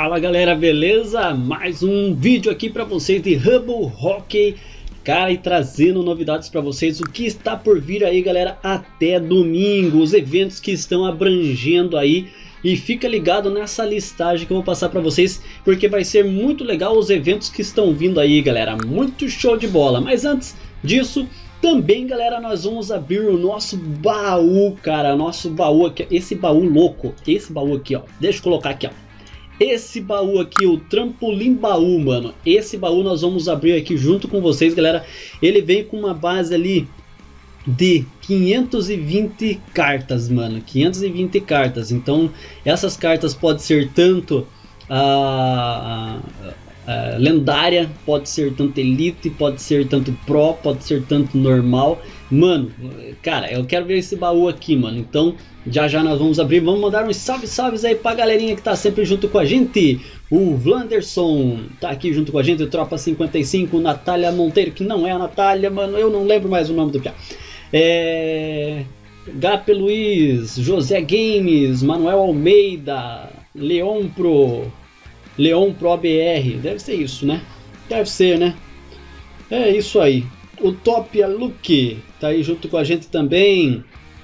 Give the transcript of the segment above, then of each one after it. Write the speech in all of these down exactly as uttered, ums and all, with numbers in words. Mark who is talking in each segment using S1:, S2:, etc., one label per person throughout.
S1: Fala galera, beleza? Mais um vídeo aqui para vocês de Rumble Hockey, cara, e trazendo novidades para vocês, o que está por vir aí galera, até domingo, os eventos que estão abrangendo aí. E fica ligado nessa listagem que eu vou passar para vocês, porque vai ser muito legal os eventos que estão vindo aí galera, muito show de bola. Mas antes disso, também galera, nós vamos abrir o nosso baú, cara, nosso baú aqui, esse baú louco, esse baú aqui ó, deixa eu colocar aqui ó, esse baú aqui, o trampolim baú, mano, esse baú nós vamos abrir aqui junto com vocês galera. Ele vem com uma base ali de quinhentas e vinte cartas, mano, quinhentas e vinte cartas. Então essas cartas podem ser tanto a, a, a lendária, pode ser tanto elite, pode ser tanto pro, pode ser tanto normal. Mano, cara, eu quero ver esse baú aqui, mano. Então já já nós vamos abrir, vamos mandar uns salve salves aí pra galerinha que tá sempre junto com a gente. O Vlanderson tá aqui junto com a gente, o Tropa cinquenta e cinco, Natália Monteiro, que não é a Natália, mano, eu não lembro mais o nome do piá. É... Gape Luiz, José Games, Manuel Almeida, Leon Pro, Leon Pro B R, deve ser isso, né? Deve ser, né? É isso aí. O Topia Luke tá aí junto com a gente também.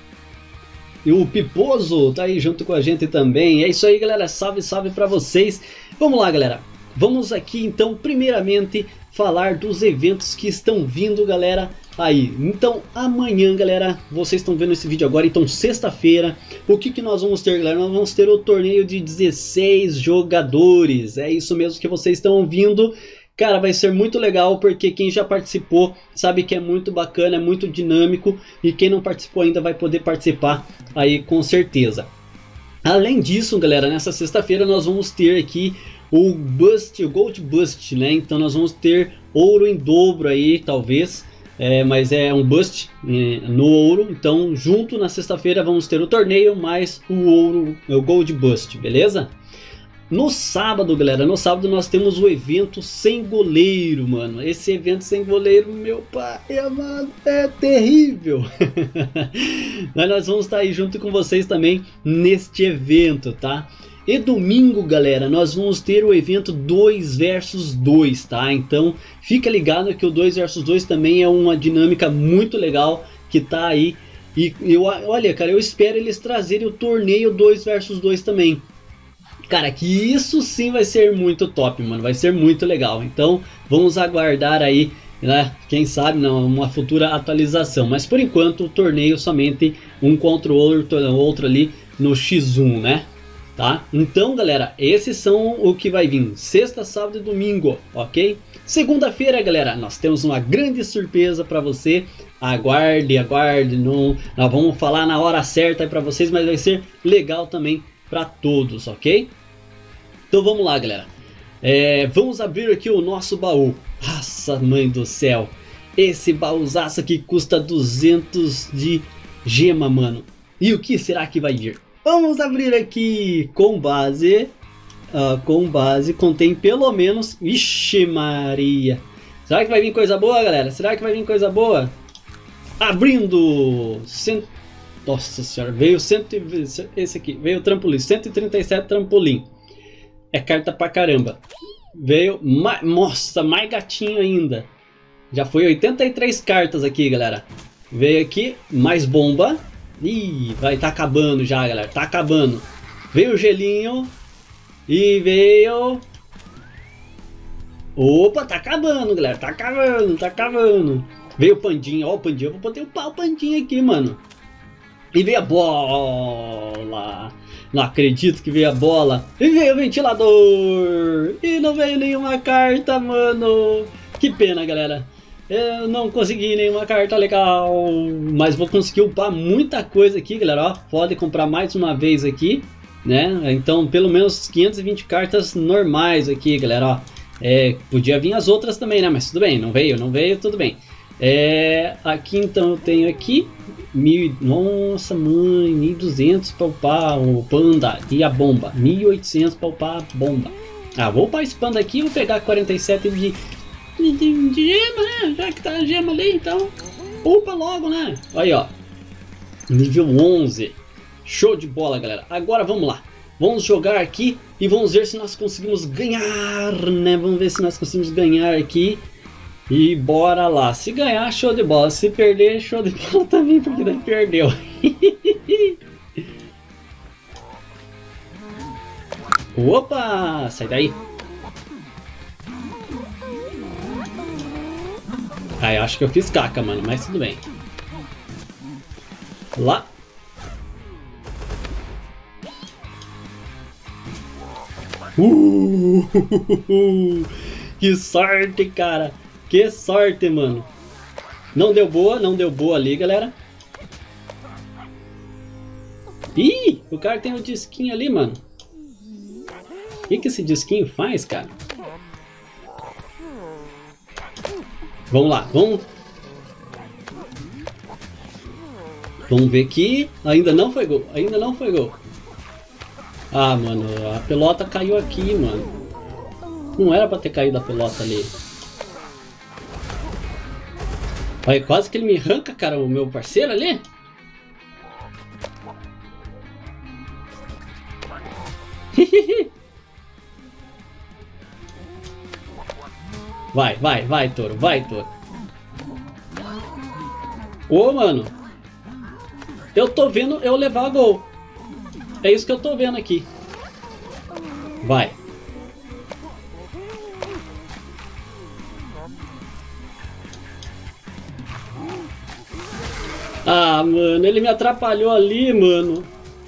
S1: E o Piposo tá aí junto com a gente também. É isso aí, galera. Salve, salve pra vocês. Vamos lá, galera. Vamos aqui, então, primeiramente, falar dos eventos que estão vindo, galera, aí. Então, amanhã, galera, vocês estão vendo esse vídeo agora, então, sexta-feira, o que que nós vamos ter, galera? Nós vamos ter o torneio de dezesseis jogadores. É isso mesmo que vocês estão ouvindo. Cara, vai ser muito legal, porque quem já participou sabe que é muito bacana, é muito dinâmico, e quem não participou ainda vai poder participar aí com certeza. Além disso, galera, nessa sexta-feira nós vamos ter aqui o Bust, o Gold Bust, né? Então nós vamos ter ouro em dobro aí, talvez, é, mas é um Bust é, no ouro. Então junto na sexta-feira vamos ter o torneio mais o ouro, o Gold Bust, beleza? No sábado, galera, no sábado nós temos o evento sem goleiro, mano. Esse evento sem goleiro, meu pai, é, mano, é terrível. Mas nós vamos estar aí junto com vocês também neste evento, tá? E domingo, galera, nós vamos ter o evento dois versus dois, tá? Então fica ligado que o dois versus dois também é uma dinâmica muito legal que tá aí. E eu, olha, cara, eu espero eles trazerem o torneio dois versus dois também. Cara, que isso sim vai ser muito top, mano, vai ser muito legal. Então vamos aguardar aí, né? Quem sabe não, uma futura atualização. Mas por enquanto o torneio somente um contra o outro, outro ali no X um, né? Tá? Então galera, esses são o que vai vir sexta, sábado e domingo, ok? Segunda-feira, galera, nós temos uma grande surpresa para você. Aguarde, aguarde, não, nós vamos falar na hora certa para vocês, mas vai ser legal também para todos, ok? Então vamos lá, galera. É, vamos abrir aqui o nosso baú. Nossa, mãe do céu, esse baúzaço aqui custa duzentos de gema, mano. E o que será que vai vir? Vamos abrir aqui com base, uh, com base, contém pelo menos, ixi Maria, será que vai vir coisa boa, galera? Será que vai vir coisa boa? Abrindo, cento... nossa senhora, veio cento, esse aqui, veio o trampolim, cento e trinta e sete trampolim, é carta pra caramba, veio, ma... nossa, mais gatinho ainda, já foi oitenta e três cartas aqui, galera, veio aqui, mais bomba. Ih, vai tá acabando já, galera, tá acabando. Veio o gelinho e veio... Opa, tá acabando, galera, tá acabando, tá acabando. Veio o pandinha, ó o pandinha, eu vou botar o pau pandinha aqui, mano. E veio a bola. Não acredito que veio a bola. E veio o ventilador. E não veio nenhuma carta, mano. Que pena, galera. Eu não consegui nenhuma carta legal, mas vou conseguir upar muita coisa aqui, galera, ó, pode comprar mais uma vez aqui, né, então pelo menos quinhentas e vinte cartas normais aqui, galera, ó, é, podia vir as outras também, né, mas tudo bem, não veio, não veio, tudo bem, é, aqui então eu tenho aqui, mil, nossa mãe, mil e duzentos para upar o panda e a bomba, mil e oitocentos para upar a bomba, ah, vou upar esse panda aqui, vou pegar quarenta e sete de... De, de, de gema, né? Já que tá a gema ali, então upa logo, né? Aí, ó, nível onze. Show de bola, galera. Agora vamos lá. Vamos jogar aqui e vamos ver se nós conseguimos ganhar, né? Vamos ver se nós conseguimos ganhar aqui. E bora lá. Se ganhar, show de bola. Se perder, show de bola também, porque daí perdeu. Opa! Sai daí. Ah, eu acho que eu fiz caca, mano, mas tudo bem. Lá. Uh, que sorte, cara. Que sorte, mano. Não deu boa, não deu boa ali, galera. Ih, o cara tem um disquinho ali, mano. O que que esse disquinho faz, cara? Vamos lá, vamos. Vamos ver aqui. Ainda não foi gol, ainda não foi gol. Ah, mano, a pelota caiu aqui, mano. Não era pra ter caído a pelota ali. Olha, quase que ele me arranca, cara, o meu parceiro ali. Vai, vai, vai, touro, vai, touro. Ô, mano. Eu tô vendo eu levar gol. É isso que eu tô vendo aqui. Vai. Ah, mano, ele me atrapalhou ali, mano.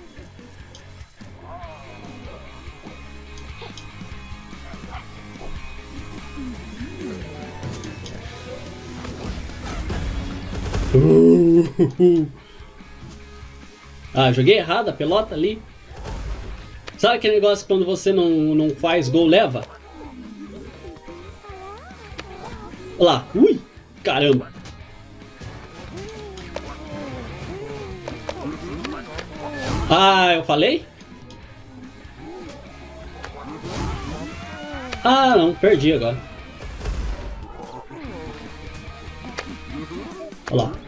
S1: Ah, joguei errado a pelota ali. Sabe aquele negócio quando você não, não faz gol, leva? Olha lá. Ui, caramba. Ah, eu falei? Ah, não, perdi agora. Olha lá.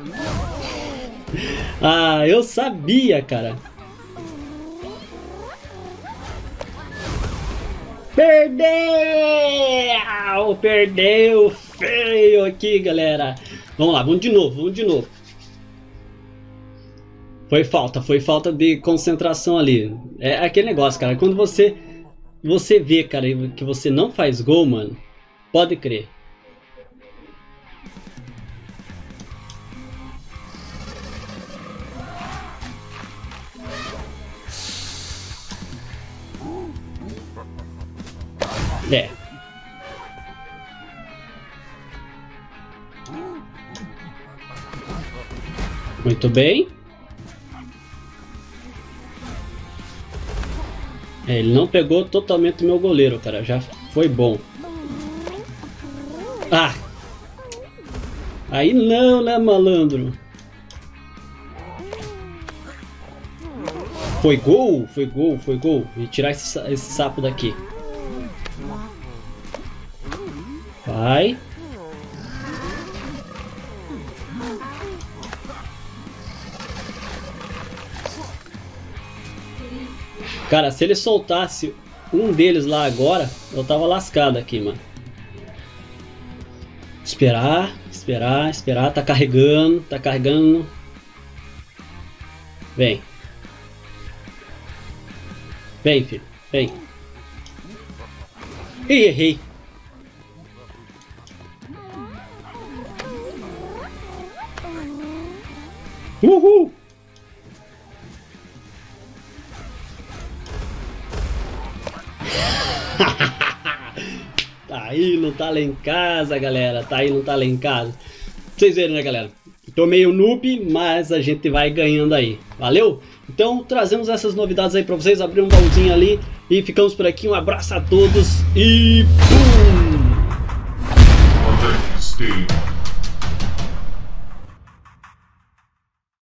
S1: Ah, eu sabia, cara. Perdeu! Perdeu feio aqui, galera. Vamos lá, vamos de novo, vamos de novo. Foi falta, foi falta de concentração ali. É aquele negócio, cara. Quando você você vê, cara, que você não faz gol, mano, pode crer. É. Muito bem. É, ele não pegou totalmente o meu goleiro, cara. Já foi bom. Ah! Aí não, né, malandro? Foi gol? Foi gol, foi gol. E tirar esse, esse sapo daqui. Vai. Cara, se ele soltasse um deles lá agora, eu tava lascado aqui, mano. Esperar, esperar, esperar. Tá carregando, tá carregando. Vem. Vem, filho, vem. Ih, errei. Uhul! Tá aí, não tá lá em casa, galera. Tá aí, não tá lá em casa. Vocês verem, né, galera? Tô meio noob, mas a gente vai ganhando aí. Valeu? Então, trazemos essas novidades aí pra vocês. Abrir um baúzinho ali e ficamos por aqui. Um abraço a todos e... Pum!